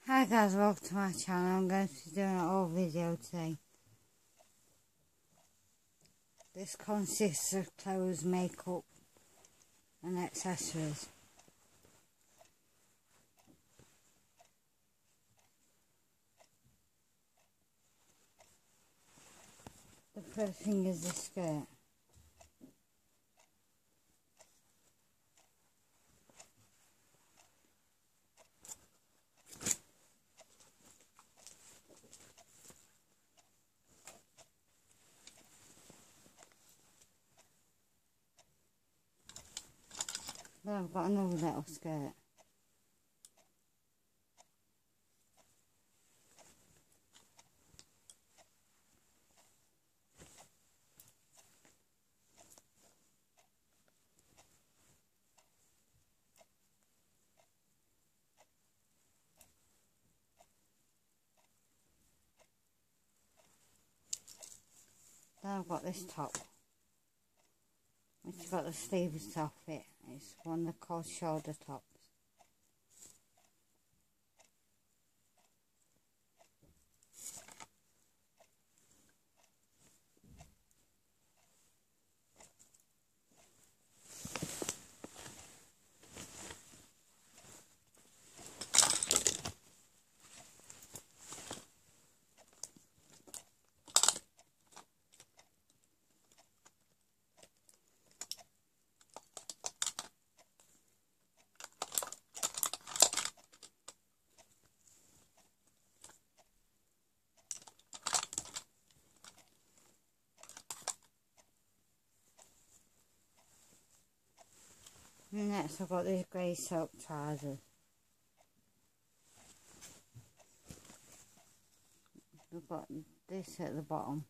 Hi guys, welcome to my channel. I'm going to be doing an old video today. This consists of clothes, makeup and accessories. The first thing is the skirt. Then I've got another little skirt. Then I've got this top, which has got the sleeves off it. It's one of the cold shoulder tops. And next I've got these grey silk trousers. We've got this at the bottom.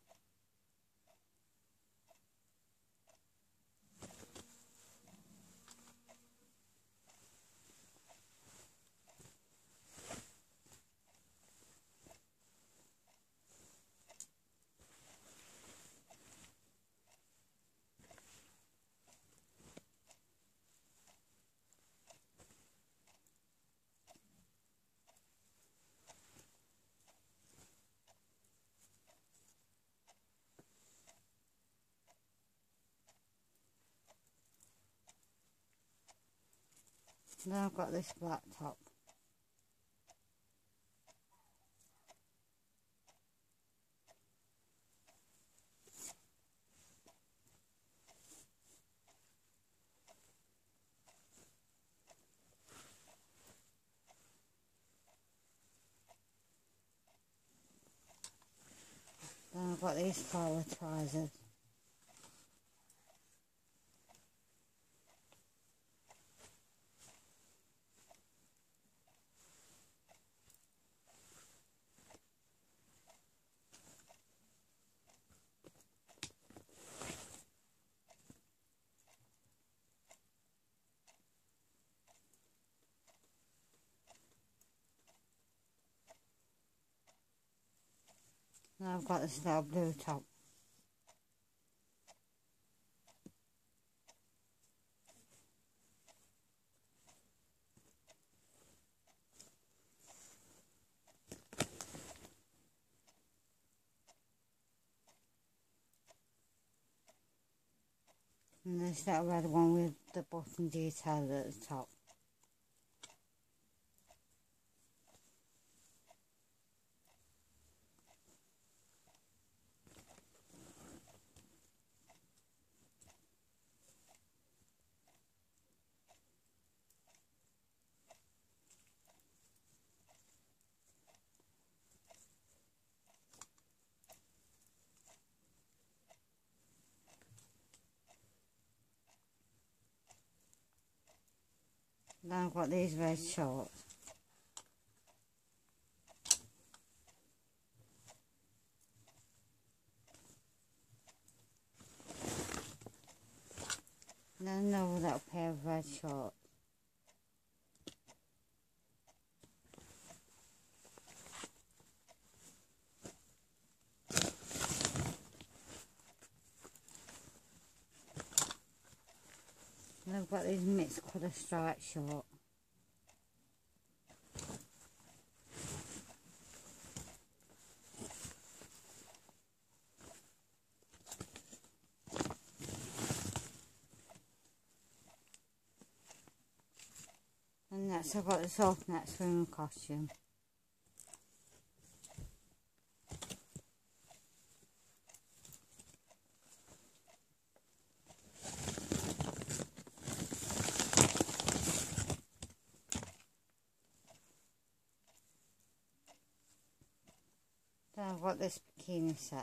Then I've got this black top. Then I've got these flower trousers. Now I've got this little blue top. And this little red one with the button detail at the top. Then I've got these red shorts. And then another little pair of red shorts. And I've got these mixed colour striped shorts. Next I've got this alternate swimming costume. Then I've got this bikini set.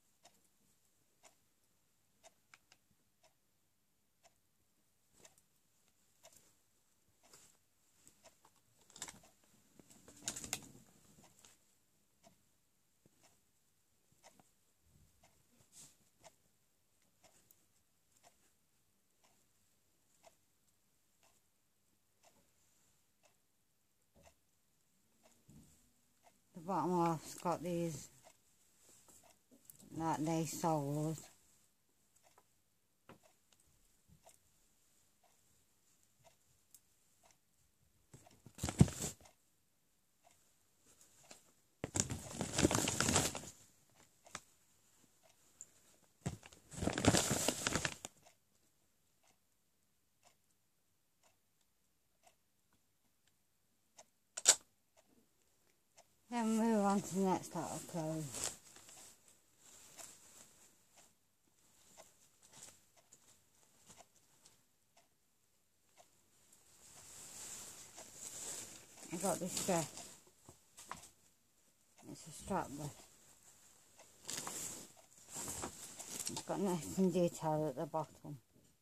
The bottom half's got these like lace soles. Then move on to the next lot of clothes. I got this dress. It's a strapless. It's got nesting detail at the bottom.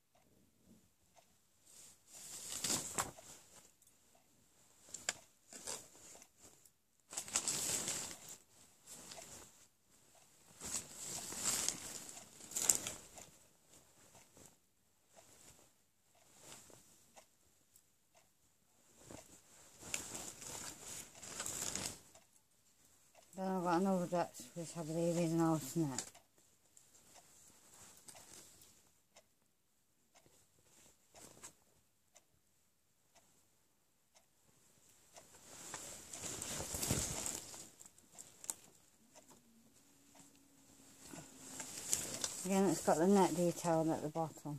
Then I've got another dress which I believe is an alternate. Again, it's got the net detail at the bottom.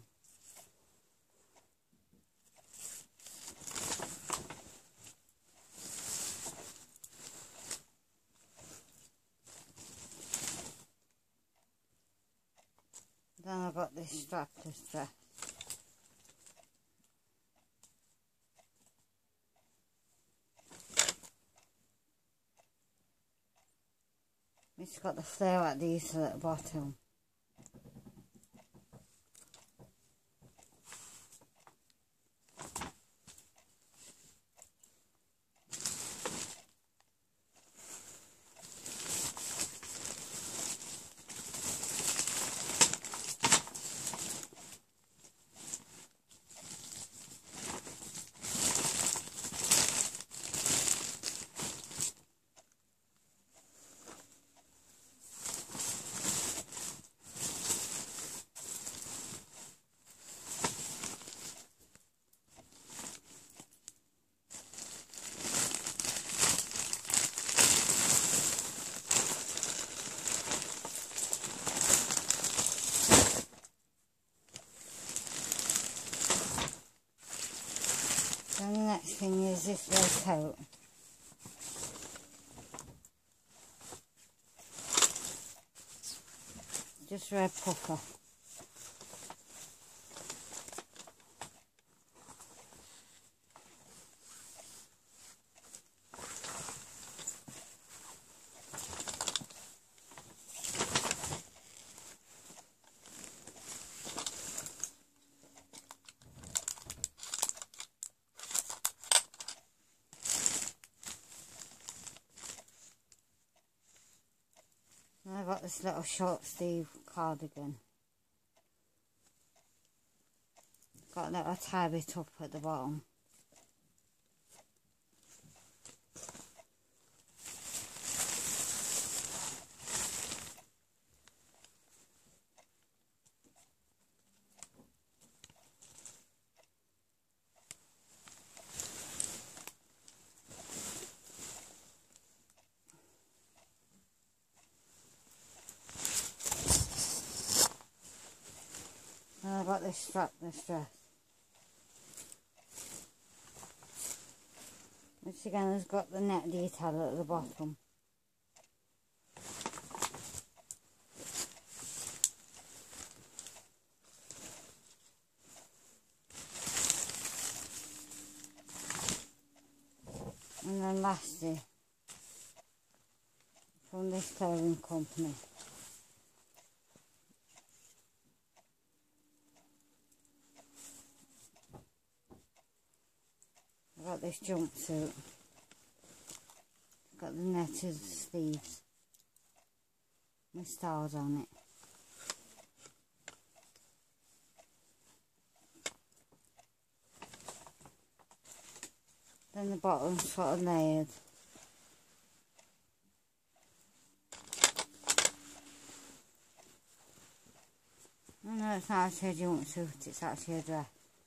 Then I've got this strapless dress. It's got the flare at these at the bottom. And the next thing is this red coat. Just red puffer. And I've got this little short sleeve cardigan. Got a little tie bit up at the bottom. And I've got this strapless dress. This again has got the net detail at the bottom. And then lastly, from this clothing company, I've got this jumpsuit. It's got the netted sleeves with stars on it. Then the bottom's sort of layered. I know it's not actually a jumpsuit, it's actually a dress.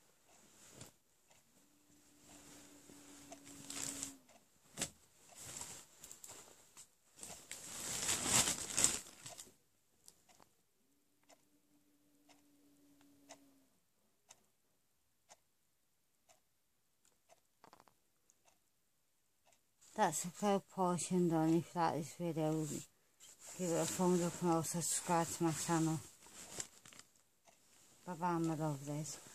That's the third portion done. If you like this video, give it a thumbs up and also subscribe to my channel. Bye bye my lovelies.